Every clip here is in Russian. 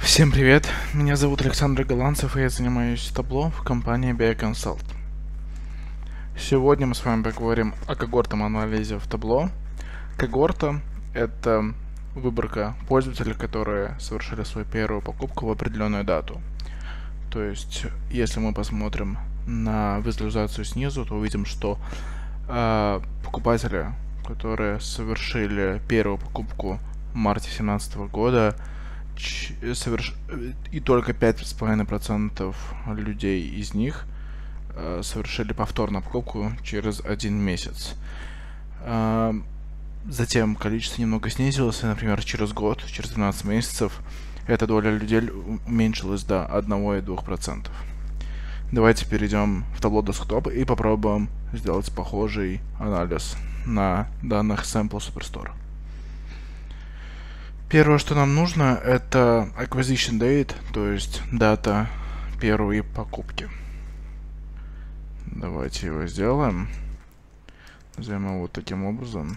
Всем привет, меня зовут Александр Голландцев, и я занимаюсь табло в компании BI Consult. Сегодня мы с вами поговорим о когортном анализе в табло. Когорта — это выборка пользователей, которые совершили свою первую покупку в определенную дату. То есть, если мы посмотрим на визуализацию снизу, то увидим, что покупатели, которые совершили первую покупку в марте 2017 года, и только 5,5% людей из них совершили повторную покупку через 1 месяц. Затем количество немного снизилось, и, например, через год, через 12 месяцев, эта доля людей уменьшилась до 1,2%. Давайте перейдем в табло Desktop и попробуем сделать похожий анализ на данных Sample Superstore. Первое, что нам нужно, это acquisition date, то есть дата первой покупки. Давайте его сделаем. Назовем его вот таким образом.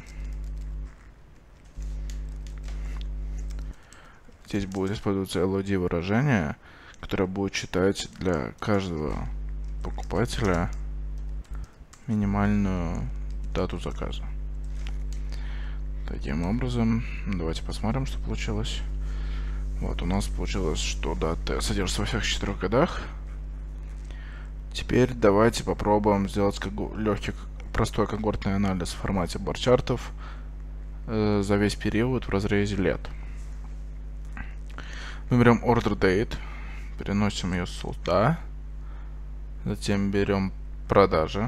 Здесь будет использоваться LOD выражение, которое будет считать для каждого покупателя минимальную дату заказа. Таким образом, давайте посмотрим, что получилось. Вот, у нас получилось, что дата содержится во всех 4 годах. Теперь давайте попробуем сделать легкий, простой когортный анализ в формате бар-чартов за весь период в разрезе лет. Мы берем order date, переносим ее сюда, затем берем продажи.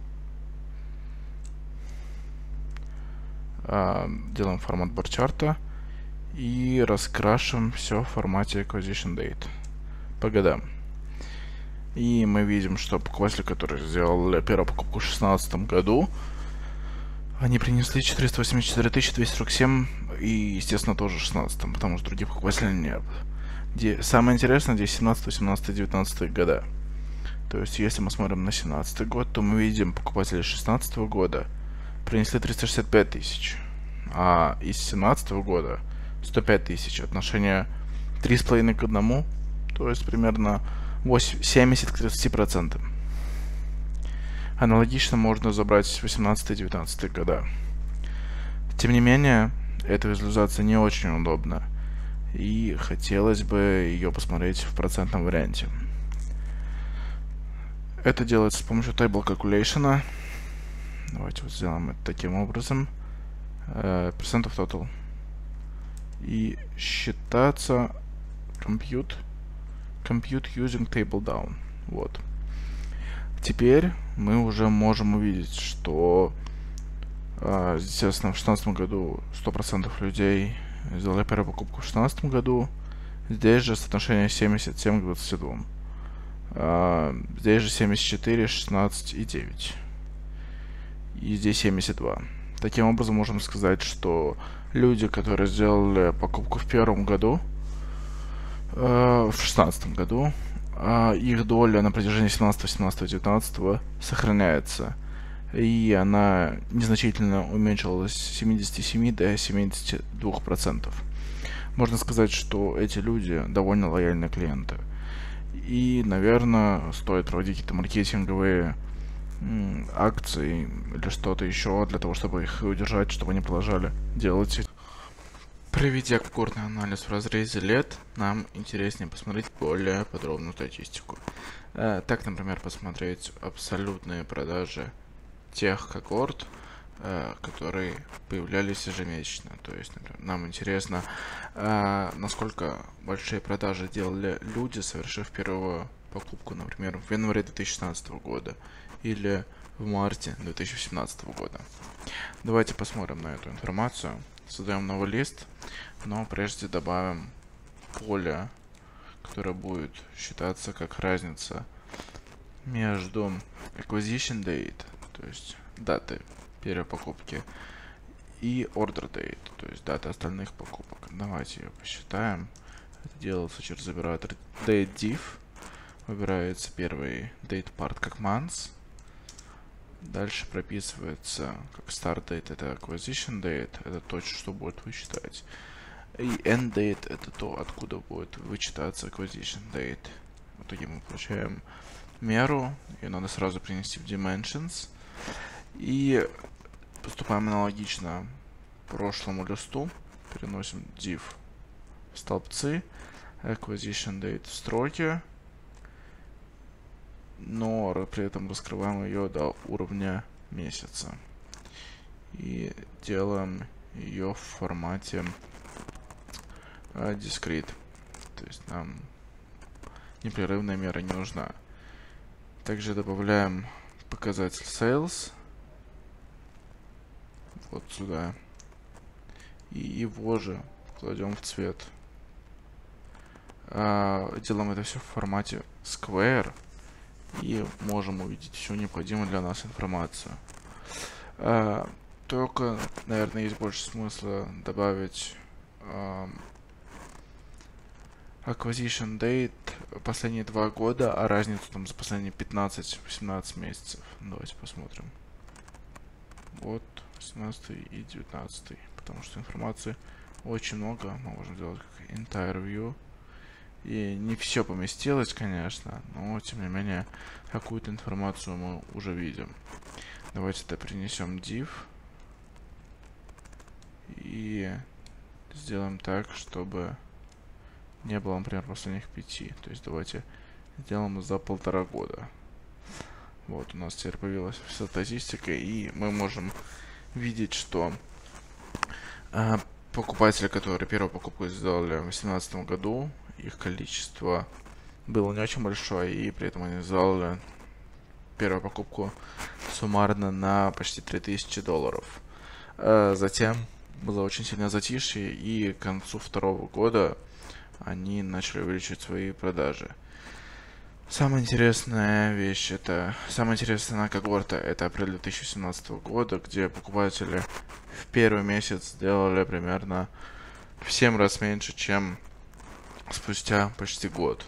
Делаем формат бар-чарта и раскрашиваем все в формате acquisition date по годам. И мы видим, что покупатели, которые сделали первую покупку в 2016 году, они принесли 484 247, и, естественно, тоже в 2016, потому что других покупателей нет. Самое интересное, здесь 17, 18, 19 года. То есть, если мы смотрим на 2017 год, то мы видим покупателей 2016 года принесли 365 тысяч, а из 2017 года 105 тысяч. Отношение 3,5 к 1, то есть примерно 70 к 30%. Аналогично можно забрать 18-19 года. Тем не менее, эта визуализация не очень удобна, и хотелось бы ее посмотреть в процентном варианте. Это делается с помощью Table Calculation. Давайте вот сделаем это таким образом. Percent of total. И считаться compute using table down. Вот. Теперь мы уже можем увидеть, что, естественно, в 2016 году 100% людей сделали первую покупку в 2016 году. Здесь же соотношение 77 к 22. Здесь же 74, 16 и 9. И здесь 72. Таким образом, можем сказать, что люди, которые сделали покупку в первом году, в 2016 году, их доля на протяжении 17, 18, 19 сохраняется. И она незначительно уменьшилась с 77 до 72%. Можно сказать, что эти люди довольно лояльные клиенты. И, наверное, стоит проводить какие-то маркетинговые акции или что-то еще для того, чтобы их удержать, чтобы они продолжали делать. Проведя когортный анализ в разрезе лет, нам интереснее посмотреть более подробную статистику. Так, например, посмотреть абсолютные продажи тех когорт, которые появлялись ежемесячно. То есть, например, нам интересно, насколько большие продажи делали люди, совершив первую покупку, например, в январе 2016 года или в марте 2017 года. Давайте посмотрим на эту информацию. Создаем новый лист, но прежде добавим поле, которое будет считаться как разница между acquisition date, то есть даты первой покупки, и order date, то есть даты остальных покупок. Давайте ее посчитаем. Это делается через оператор dateDiff. Выбирается первый date part как months. Дальше прописывается как start date, это acquisition date, это то, что будет высчитать. И end date это то, откуда будет вычитаться acquisition date. В итоге мы получаем меру, ее надо сразу принести в dimensions. И поступаем аналогично прошлому листу. Переносим div в столбцы, acquisition date в строки, но при этом раскрываем ее до уровня месяца. И делаем ее в формате discrete. То есть нам непрерывная мера не нужна. Также добавляем показатель sales вот сюда. И его же кладем в цвет. Делаем это все в формате square. И можем увидеть всю необходимую для нас информацию. Только, наверное, есть больше смысла добавить acquisition date последние 2 года, а разницу там за последние 15-18 месяцев. Давайте посмотрим. Вот 18 и 19. Потому что информации очень много. Мы можем сделать как entire view. И не все поместилось, конечно, но тем не менее какую-то информацию мы уже видим. Давайте это принесем div и сделаем так, чтобы не было, например, последних 5. То есть давайте сделаем за 1,5 года. Вот у нас теперь появилась вся статистика, и мы можем видеть, что покупатели, которые первую покупку сделали в 2018 году, их количество было не очень большое, и при этом они сделали первую покупку суммарно на почти $3000. Затем было очень сильное затишье, и к концу 2-го года они начали увеличивать свои продажи. Самая интересная когорта это апрель 2017 года, где покупатели в первый месяц сделали примерно в 7 раз меньше, чем спустя почти год,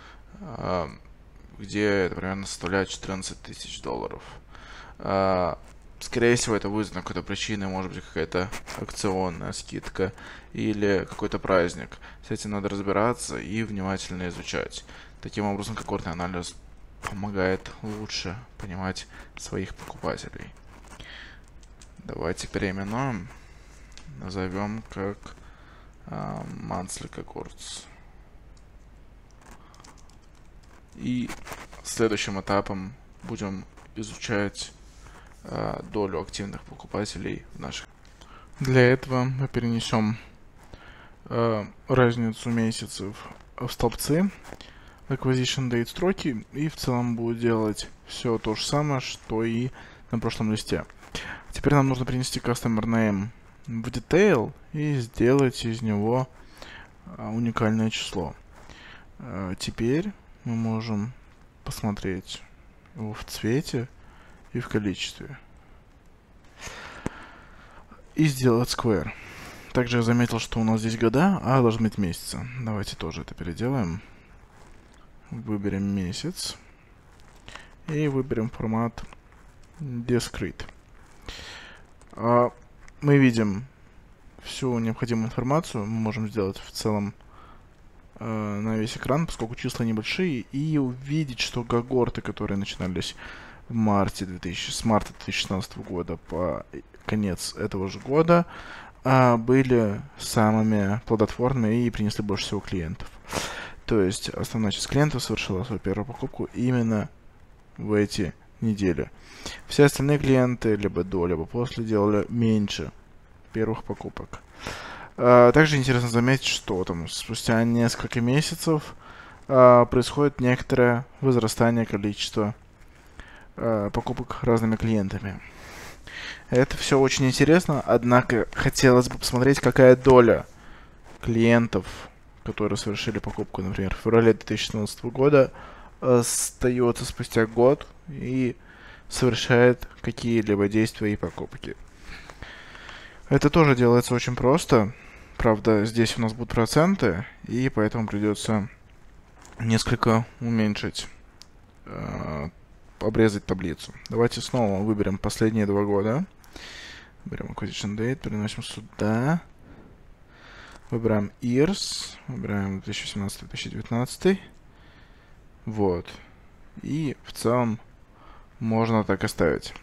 где это примерно составляет $14 000. Скорее всего, это вызвано какой-то причиной, может быть, какая-то акционная скидка или какой-то праздник. С этим надо разбираться и внимательно изучать. Таким образом, когортный анализ помогает лучше понимать своих покупателей. Давайте переименуем, назовем как monthly cohorts. И следующим этапом будем изучать долю активных покупателей в наших. Для этого мы перенесем разницу месяцев в столбцы, acquisition date строки, и в целом будет делать все то же самое, что и на прошлом листе. Теперь нам нужно принести customer name в detail и сделать из него уникальное число. Теперь мы можем посмотреть его в цвете и в количестве. И сделать square. Также я заметил, что у нас здесь года, а должны быть месяцы. Давайте тоже это переделаем. Выберем месяц. И выберем формат discrete. Мы видим всю необходимую информацию. Мы можем сделать в целом на весь экран, поскольку числа небольшие, и увидеть, что когорты, которые начинались с марта 2016 года по конец этого же года, были самыми плодотворными и принесли больше всего клиентов. То есть основная часть клиентов совершила свою первую покупку именно в эти недели. Все остальные клиенты либо до, либо после делали меньше первых покупок. Также интересно заметить, что там спустя несколько месяцев происходит некоторое возрастание количества покупок разными клиентами. Это все очень интересно, однако хотелось бы посмотреть, какая доля клиентов, которые совершили покупку, например, в феврале 2016 года, остается спустя год и совершает какие-либо действия и покупки. Это тоже делается очень просто. Правда, здесь у нас будут проценты, и поэтому придется несколько уменьшить, обрезать таблицу. Давайте снова выберем последние 2 года. Берем acquisition date, переносим сюда. Выбираем Years, выбираем 2017-2019. Вот. И в целом можно так оставить.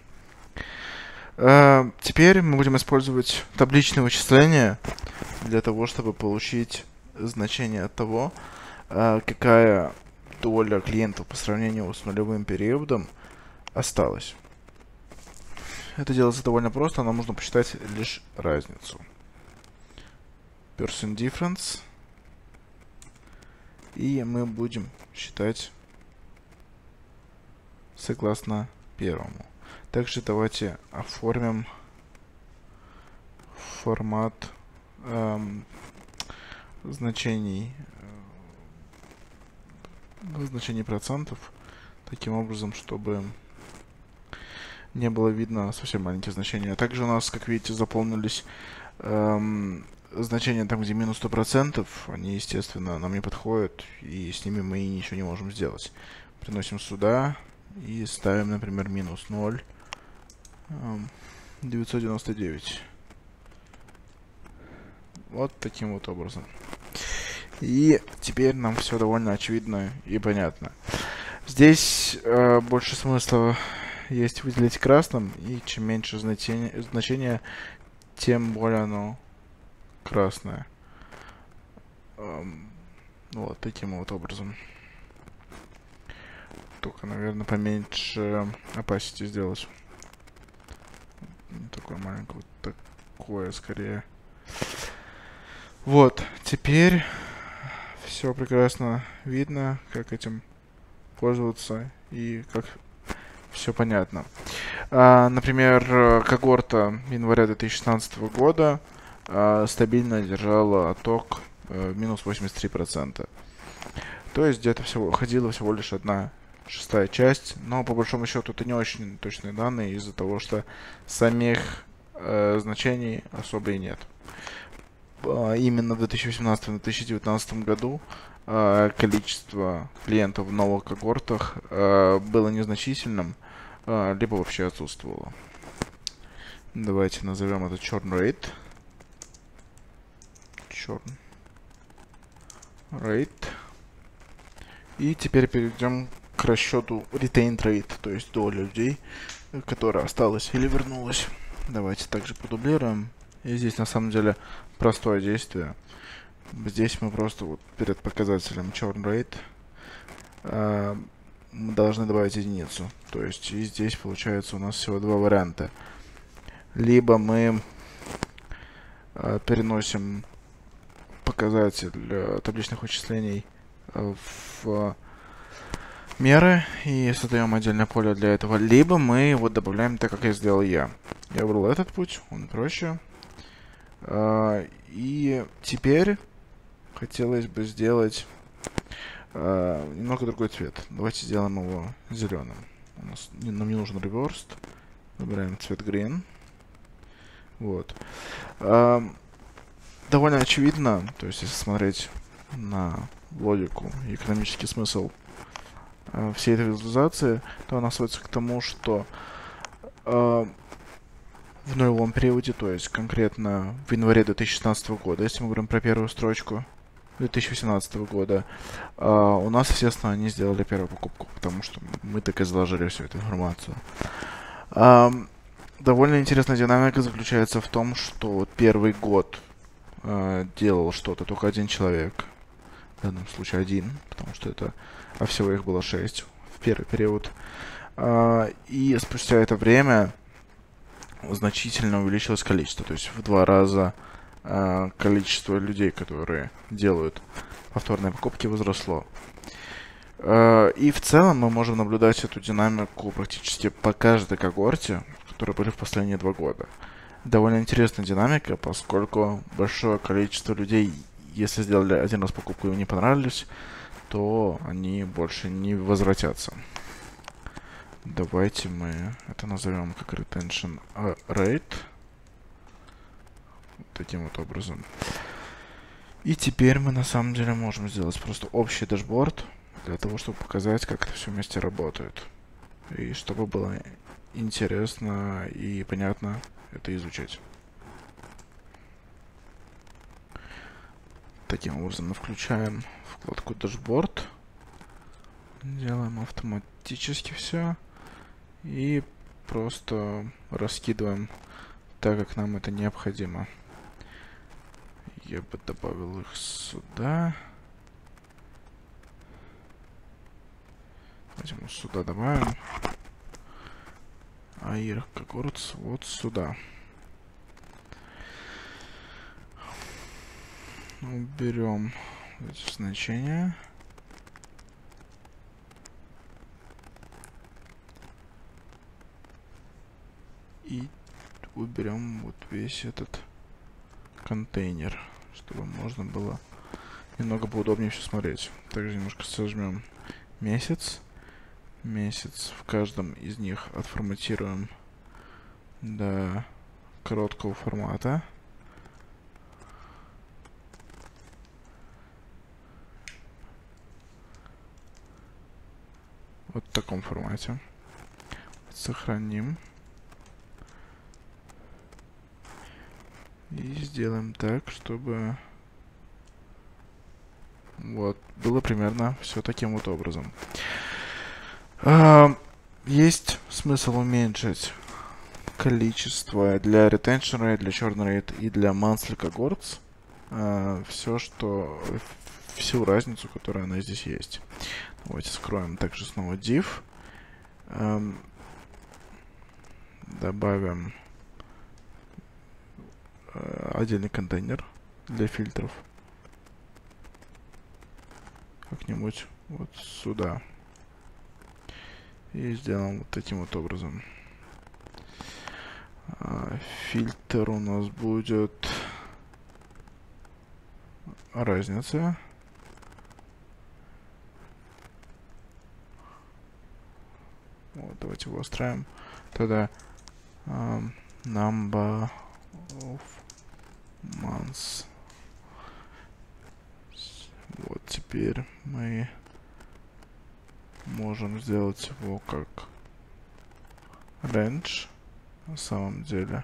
Теперь мы будем использовать табличные вычисления для того, чтобы получить значение того, какая доля клиентов по сравнению с нулевым периодом осталась. Это делается довольно просто, нам нужно посчитать лишь разницу. Percent difference. И мы будем считать согласно первому. Также давайте оформим формат значений процентов таким образом, чтобы не было видно совсем маленькие значения. Также у нас, как видите, заполнились значения там, где минус 100%. Они, естественно, нам не подходят, и с ними мы ничего не можем сделать. Приносим сюда и ставим, например, минус 0,999. Вот таким вот образом. И теперь нам все довольно очевидно и понятно. Здесь больше смысла есть выделить красным, и чем меньше значение, тем более оно красное. Вот таким вот образом. Только, наверное, поменьше opacity сделать. Не такое маленькое, вот такое скорее. Вот, теперь все прекрасно видно, как этим пользоваться и как все понятно. Например, когорта января 2016 года стабильно держала отток минус 83%. То есть где-то ходила всего лишь 1/6 часть, но по большому счету это не очень точные данные из-за того, что самих значений особо и нет. Именно в 2018-2019 году количество клиентов в новых когортах было незначительным, либо вообще отсутствовало. Давайте назовем это churn rate. Churn rate. И теперь перейдем к расчету retained rate, то есть доля людей, которая осталась или вернулась. Давайте также продублируем. И здесь на самом деле простое действие. Здесь мы просто вот перед показателем churn rate мы должны добавить единицу. То есть и здесь получается у нас всего два варианта. Либо мы переносим показатель табличных вычислений в меры и создаем отдельное поле для этого. Либо мы вот добавляем так, как я сделал я. Я выбрал этот путь, он проще. И теперь хотелось бы сделать немного другой цвет. Давайте сделаем его зеленым. Нам не нужен reversed. Выбираем цвет green. Вот. Довольно очевидно, то есть если смотреть на логику и экономический смысл всей этой визуализации, то она сводится к тому, что в нулевом периоде, то есть конкретно в январе 2016 года, если мы говорим про первую строчку 2018 года, у нас, естественно, они сделали первую покупку, потому что мы так и заложили всю эту информацию. Довольно интересная динамика заключается в том, что вот первый год делал что-то только один человек, в данном случае один, потому что это, а всего их было 6 в первый период. И спустя это время значительно увеличилось количество, то есть в 2 раза количество людей, которые делают повторные покупки, возросло. И в целом мы можем наблюдать эту динамику практически по каждой когорте, которые были в последние 2 года. Довольно интересная динамика, поскольку большое количество людей, если сделали один раз покупку и им не понравились, то они больше не возвратятся. Давайте мы это назовем как retention rate. Таким вот образом. И теперь мы на самом деле можем сделать просто общий дашборд для того, чтобы показать, как это все вместе работает. И чтобы было интересно и понятно это изучать. таким образом мы включаем вкладку Dashboard. Делаем автоматически все. И просто раскидываем так, как нам это необходимо. Я бы добавил их сюда. Давайте мы сюда добавим. А их когортс вот сюда. Уберем эти значения. И уберем вот весь этот контейнер, чтобы можно было немного поудобнее все смотреть. Также немножко сожмем месяц. Месяц в каждом из них отформатируем до короткого формата. Вот в таком формате. Сохраним. И сделаем так, чтобы вот было примерно все таким вот образом. Есть смысл уменьшить количество для retention rate, для churn rate и для monthly cohorts. Всю разницу, которая она здесь есть. Давайте скроем также снова div. Добавим отдельный контейнер для фильтров. Как-нибудь вот сюда. И сделаем вот таким вот образом. Фильтр у нас будет разница. Вот, давайте его оставим. Тогда number of months. Вот теперь мы можем сделать его как range на самом деле.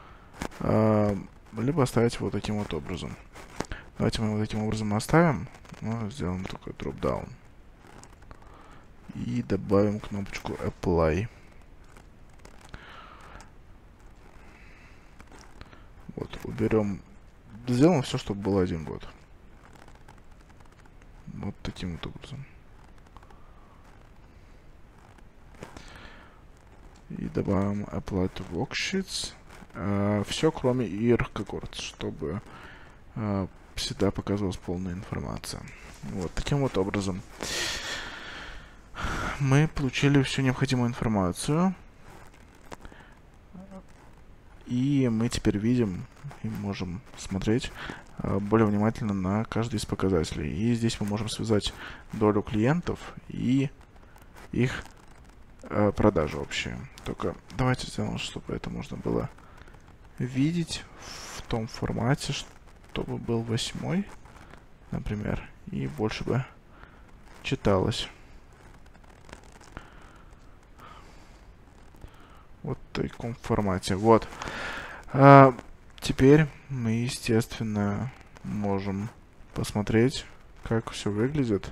Либо оставить его таким вот образом. Давайте мы его таким образом оставим. Но сделаем такой drop-down. И добавим кнопочку Apply. Вот, уберем. Сделаем все, чтобы было 1 год. Вот таким вот образом. И добавим Apply to Worksheets. Все, кроме IR Cohorts, чтобы всегда показывалась полная информация. Вот таким вот образом мы получили всю необходимую информацию. И мы теперь видим и можем смотреть более внимательно на каждый из показателей. И здесь мы можем связать долю клиентов и их продажи общие. Только давайте сделаем, чтобы это можно было видеть в том формате, чтобы был 8, например, и больше бы читалось. Вот в таком формате. Вот. Теперь мы, естественно, можем посмотреть, как все выглядит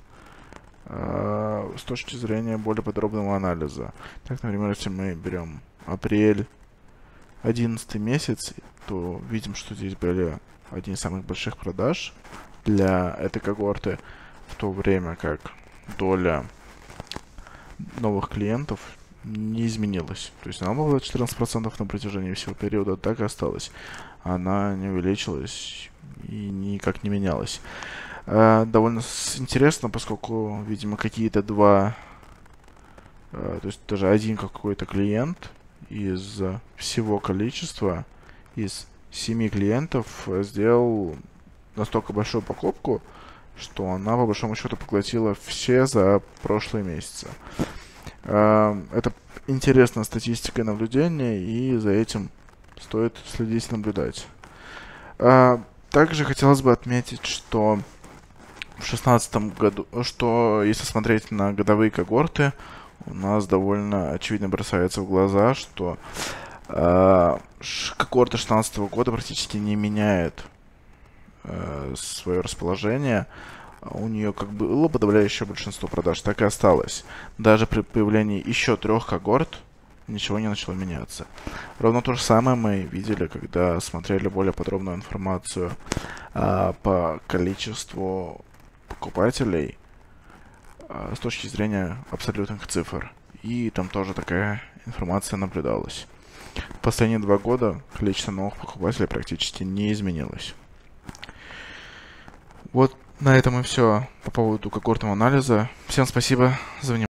с точки зрения более подробного анализа. Так, например, если мы берем апрель, 11 месяц, то видим, что здесь были одни из самых больших продаж для этой когорты, в то время как доля новых клиентов не изменилась. То есть она была 14% на протяжении всего периода, так и осталась. Она не увеличилась и никак не менялась. Довольно интересно, поскольку, видимо, какие-то два, то есть даже один какой-то клиент из всего количества, из 7 клиентов сделал настолько большую покупку, что она, по большому счету, поглотила все за прошлые месяцы. Это интересная статистика и наблюдение, и за этим стоит следить и наблюдать. Также хотелось бы отметить, что в 2016 году, что если смотреть на годовые когорты, у нас довольно очевидно бросается в глаза, что когорта 2016 года практически не меняет свое расположение, у нее как было подавляющее большинство продаж, так и осталось. Даже при появлении еще 3 когорт ничего не начало меняться. Ровно то же самое мы видели, когда смотрели более подробную информацию по количеству покупателей с точки зрения абсолютных цифр. И там тоже такая информация наблюдалась. В последние 2 года количество новых покупателей практически не изменилось. Вот на этом и все по поводу когортного анализа. Всем спасибо за внимание.